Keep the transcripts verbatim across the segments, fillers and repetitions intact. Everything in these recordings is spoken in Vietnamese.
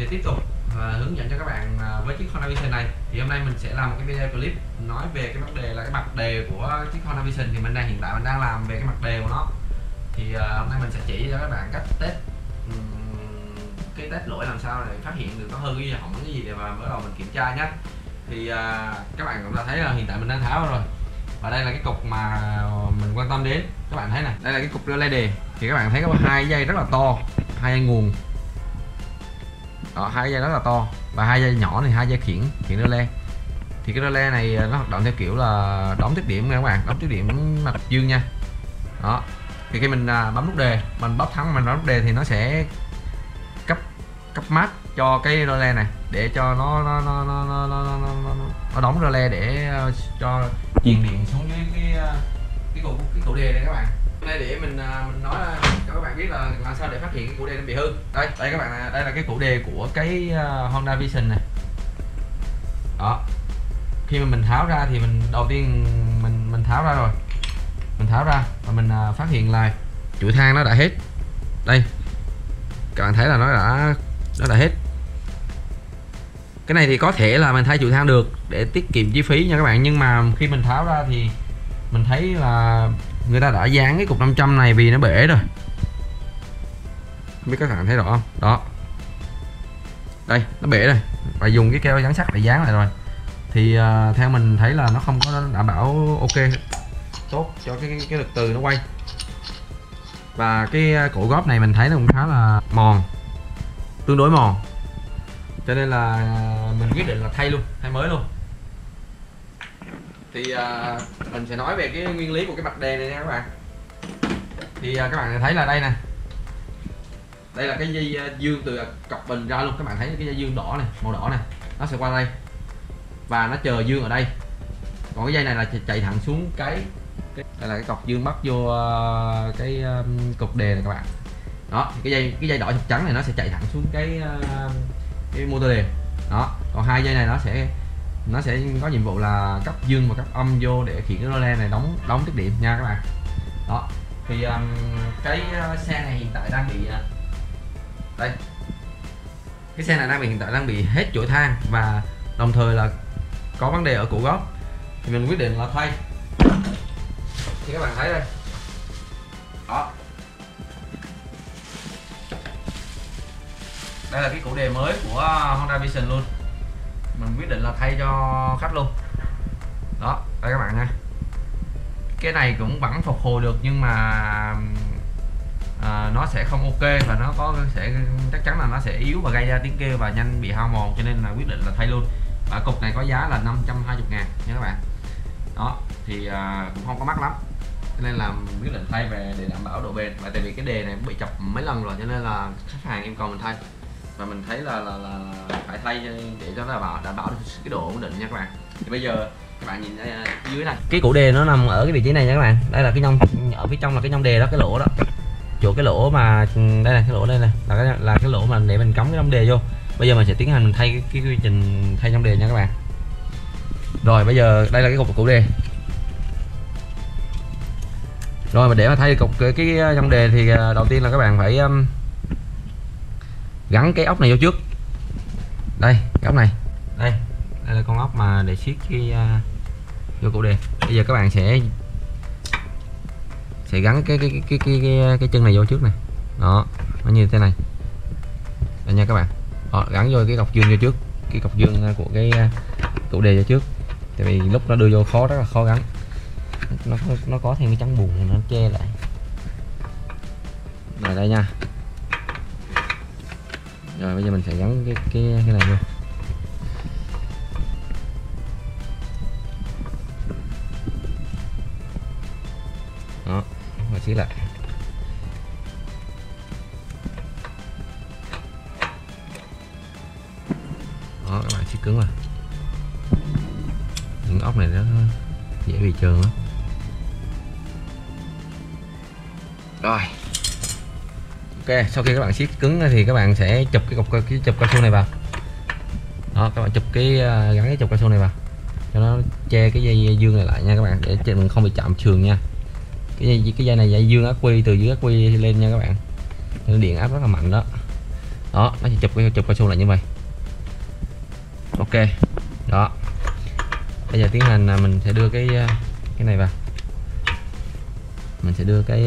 sẽ tiếp tục uh, hướng dẫn cho các bạn uh, với chiếc Honda Vision này. Thì hôm nay mình sẽ làm một cái video clip nói về cái vấn đề là cái mặt đề của chiếc Honda Vision. Thì mình đang hiện tại mình đang làm về cái mặt đề của nó. Thì uh, hôm nay mình sẽ chỉ cho các bạn cách test um, cái test lỗi làm sao để phát hiện được nó hư cái gì, hỏng cái gì để mà bắt đầu mình kiểm tra nhé. Thì uh, các bạn cũng đã thấy là hiện tại mình đang tháo rồi, và đây là cái cục mà mình quan tâm đến. Các bạn thấy này, đây là cái cục rơ đề. Thì các bạn thấy có hai dây rất là to, hai dây nguồn đó, hai dây rất là to và hai dây nhỏ này, hai dây khiển khiển rơ le. Thì cái rơ le này nó hoạt động theo kiểu là đóng tiết điểm nha các bạn, đóng tiết điểm mặt dương nha. Đó, thì khi mình bấm nút đề, mình bấm thắng mình bấm nút đề thì nó sẽ cấp cấp mát cho cái rơ le này để cho nó nó nó nó nó, nó, nó, nó đóng rơ le để cho truyền điện xuống dưới cái cái củ cái củ đề này các bạn. Đây để mình mình nói cho các bạn biết là làm sao để phát hiện cái củ đề nó bị hư. Đây, đây các bạn, đây là cái củ đề của cái Honda Vision này. Đó. Khi mà mình tháo ra thì mình đầu tiên mình mình tháo ra rồi. Mình tháo ra và mình phát hiện là chuỗi than nó đã hết. Đây. Các bạn thấy là nó đã nó đã hết. Cái này thì có thể là mình thay chuỗi than được để tiết kiệm chi phí nha các bạn, nhưng mà khi mình tháo ra thì mình thấy là người ta đã dán cái cục năm trăm này vì nó bể rồi. Không biết các bạn thấy rõ không? Đó. Đây, nó bể rồi. Và dùng cái keo dán sắt để dán lại rồi. Thì uh, theo mình thấy là nó không có đảm bảo ok tốt cho cái cái lực từ nó quay. Và cái cổ góp này mình thấy nó cũng khá là mòn, tương đối mòn. Cho nên là mình quyết định là thay luôn, thay mới luôn. Thì uh, mình sẽ nói về cái nguyên lý của cái mặt đề này nha các bạn. Thì uh, các bạn thấy là đây nè, đây là cái dây dương từ cọc bình ra luôn. Các bạn thấy cái dây dương đỏ này, màu đỏ này, nó sẽ qua đây và nó chờ dương ở đây. Còn cái dây này là chạy thẳng xuống cái, cái đây là cái cọc dương bắt vô uh, cái um, cục đề này các bạn. Đó, thì cái dây cái dây đỏ chọc trắng này nó sẽ chạy thẳng xuống cái uh, cái motor đề. Đó, còn hai dây này nó sẽ nó sẽ có nhiệm vụ là cấp dương và cấp âm vô để khiển cái rơ le này đóng đóng tiết điểm nha các bạn. Đó, thì um, cái xe này hiện tại đang bị đây, cái xe này đang bị hiện tại đang bị hết chuỗi than và đồng thời là có vấn đề ở cổ góp. Thì mình quyết định là thay. Thì các bạn thấy đây, đó, đây là cái củ đề mới của Honda Vision luôn. Mình quyết định là thay cho khách luôn. Đó, đây các bạn nha. Cái này cũng vẫn phục hồi được nhưng mà à, nó sẽ không ok và nó có sẽ chắc chắn là nó sẽ yếu và gây ra tiếng kêu và nhanh bị hao mòn, cho nên là quyết định là thay luôn. Và cục này có giá là năm trăm hai mươi ngàn nha các bạn. Đó, thì à, cũng không có mắc lắm. Cho nên là quyết định thay về để đảm bảo độ bền. Và tại vì cái đề này bị chập mấy lần rồi cho nên là khách hàng yêu cầu mình thay. Và mình thấy là là, là phải thay để cho nó đảm bảo đảm bảo được cái độ ổn định nha các bạn. Thì bây giờ các bạn nhìn đây, dưới này, cái củ đề nó nằm ở cái vị trí này nha các bạn. Đây là cái nhông, ở phía trong là cái nhông đề đó, cái lỗ đó, chỗ cái lỗ mà đây này, cái lỗ đây này là cái là cái lỗ mà để mình cắm cái nhông đề vô. Bây giờ mình sẽ tiến hành mình thay cái, cái quy trình thay nhông đề nha các bạn. Rồi bây giờ đây là cái cục củ đề. Rồi mà để mà thay cục cái, cái nhông đề thì đầu tiên là các bạn phải um, gắn cái ốc này vô trước. Đây, cái ốc này. Đây, đây là con ốc mà để siết cái uh, vô củ đề. Bây giờ các bạn sẽ sẽ gắn cái cái cái cái cái, cái, cái chân này vô trước này. Đó, nó như thế này. Đây nha các bạn. Đó, gắn vô cái cọc dương vô trước, cái cọc dương của cái uh, củ đề vô trước. Tại vì lúc nó đưa vô khó, rất là khó gắn. Nó nó có thêm cái trắng bùn nó che lại. Rồi đây nha. Rồi bây giờ mình sẽ gắn cái cái cái này vô. Đó, và siết lại. Đó, các bạn siết cứng vào. Những ốc này nó dễ bị trơn lắm. Rồi. Ok, sau khi các bạn siết cứng thì các bạn sẽ chụp cái cục cái chụp cao su này vào. Đó, các bạn chụp cái gắn cái chụp cao su này vào cho nó che cái dây dương này lại nha các bạn, để mình không bị chạm trường nha. Cái dây cái dây này dây dương ắc quy từ dưới ắc quy lên nha các bạn. Điện áp rất là mạnh đó. Đó, nó chỉ chụp cái chụp cao su lại như vậy. Ok đó, bây giờ tiến hành mình sẽ đưa cái cái này vào, mình sẽ đưa cái,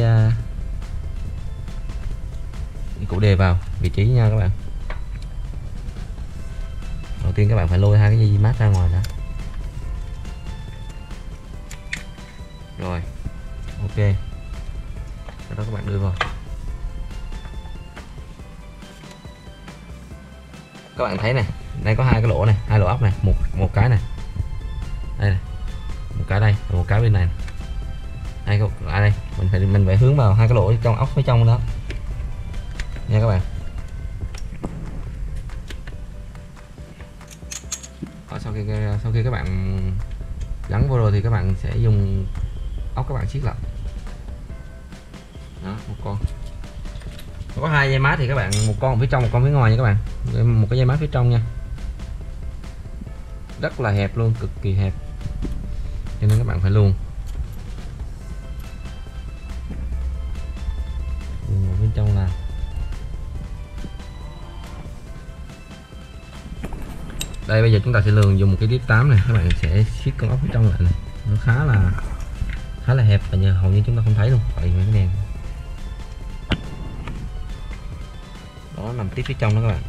cái cụ đề vào vị trí nha các bạn. Đầu tiên các bạn phải lôi hai cái dây mát ra ngoài đã. Rồi ok, sau đó các bạn đưa vào. Các bạn thấy này, đây có hai cái lỗ này, hai lỗ ốc này, một một cái này, đây này, một cái đây, một cái bên này, hai cái à đây, mình phải mình phải hướng vào hai cái lỗ trong ốc phía trong đó nha các bạn. Đó, sau khi sau khi các bạn gắn vô rồi thì các bạn sẽ dùng ốc các bạn siết lại. Đó, một con. Có hai dây mát thì các bạn một con phía trong, một con phía ngoài nha các bạn. Một cái dây mát phía trong nha. Rất là hẹp luôn, cực kỳ hẹp. Cho nên các bạn phải luồn. Luồn vào bên trong là đây, bây giờ chúng ta sẽ luồn dùng một cái tiếp tám này, các bạn sẽ siết con ốc phía trong lại này. Nó khá là khá là hẹp và nhờ hầu như chúng ta không thấy luôn, tại mấy cái đèn đó nằm tiếp phía trong đó các bạn.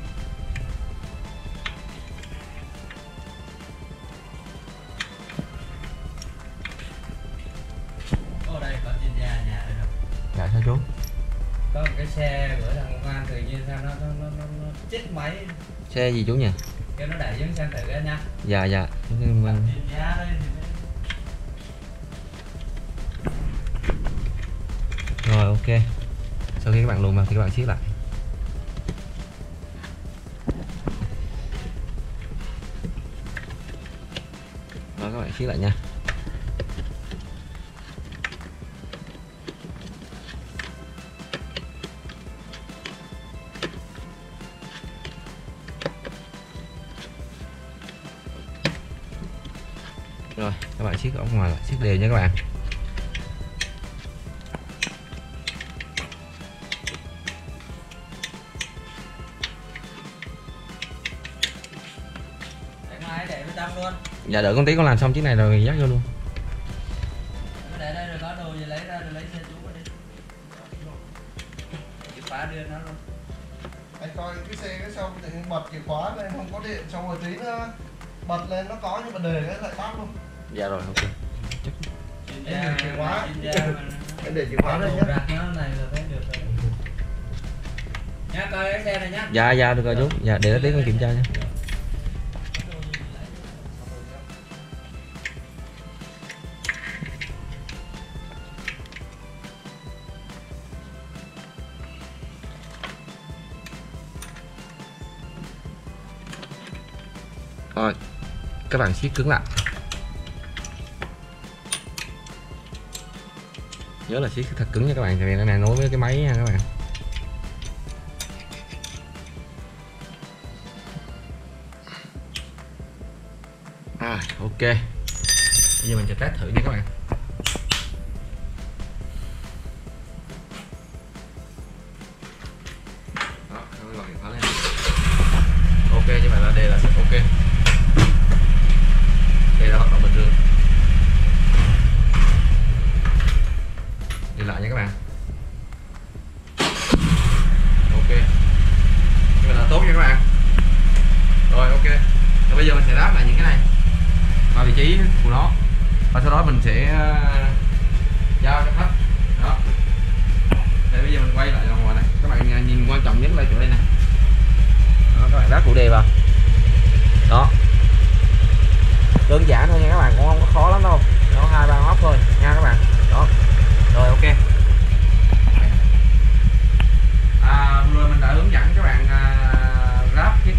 Ở đây có chuyên gia nhà đây đâu? Dạ sao chú? Có một cái xe gửi thằng công an tự nhiên sao nó nó nó, nó, nó chết máy. Xe gì chú nhỉ? Kêu nó đẩy xuống xem thử cái nha. Dạ dạ. Chuyên gia đây thì... Rồi ok. Sau khi các bạn luồn vào thì các bạn siết lại. Đó, các bạn siết lại nha. Rồi các bạn siết ở ngoài lại, siết đều nha các bạn. Luôn. Dạ đợi con tí con làm xong chiếc này rồi dắt vô luôn. Để đây rồi có đồ gì lấy ra rồi lấy xe chú đi. Chìa khóa đưa nó luôn. Anh coi cái xe cái xong thì bật chìa khóa lên không có điện, xong rồi tí nữa bật lên nó có nhưng mà đề cái lại tắt luôn. Dạ rồi ok. Em để chìa khóa. Em để chìa khóa đây nhé. Nó này là thấy được rồi. Nhá, coi cái xe này nhá. Dạ dạ được rồi chú. Dạ để tí con kiểm tra nha. Rồi các bạn siết cứng lại, nhớ là siết thật cứng nha các bạn, tại vì cái này nối với cái máy nha các bạn. À, ok, bây giờ mình sẽ test thử nha các bạn. Đó, các bạn khóa lên. Ok, như vậy là đây là ok. Đây là hoạt động bình thường. Đi lại nha các bạn. Ok, như vậy là tốt nha các bạn. Rồi ok, và bây giờ mình sẽ đáp lại những cái này vào vị trí của nó, và sau đó mình sẽ giao cho khách. Đó, đây bây giờ mình quay lại ngoài này, các bạn nhìn quan trọng nhất là chỗ đây nè. Đó, các bạn đáp cụ đề vào. Đó, đơn giản thôi nha các bạn, cũng không có khó lắm đâu, nó hai ba ngón thôi nha các bạn. Đó, rồi ok. À, vừa rồi mình đã hướng dẫn các bạn à, ráp cái